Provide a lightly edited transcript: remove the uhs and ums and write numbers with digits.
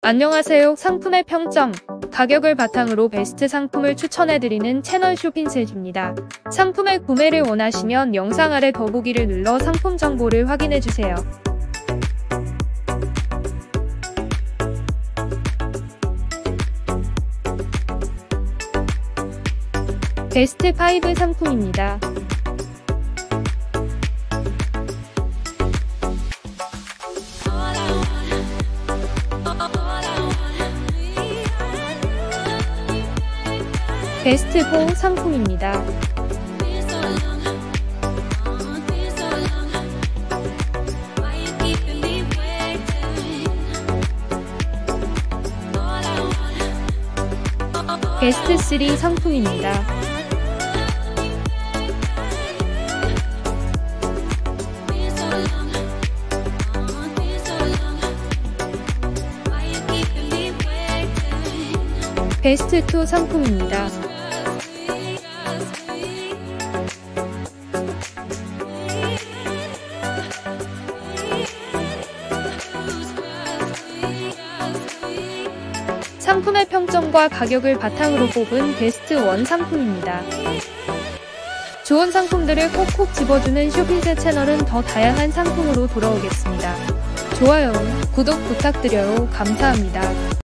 안녕하세요. 상품의 평점, 가격을 바탕으로 베스트 상품을 추천해드리는 채널 쇼핑세주입니다. 상품의 구매를 원하시면 영상 아래 더보기를 눌러 상품 정보를 확인해주세요. 베스트 5 상품입니다. 베스트 4 상품입니다. 베스트 3 상품입니다. 베스트 2 상품입니다. 상품의 평점과 가격을 바탕으로 뽑은 베스트 1 상품입니다. 좋은 상품들을 콕콕 집어주는 쇼핑세 채널은 더 다양한 상품으로 돌아오겠습니다. 좋아요, 구독 부탁드려요. 감사합니다.